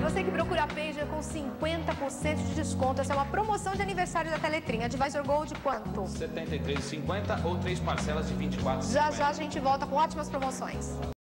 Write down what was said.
você que procura a Pager com 50% de desconto. Essa é uma promoção de aniversário da Teletrim. Advisor Gold quanto? R$ 73,50 ou 3 parcelas de R$ 24,50. Já já a gente volta com ótimas promoções.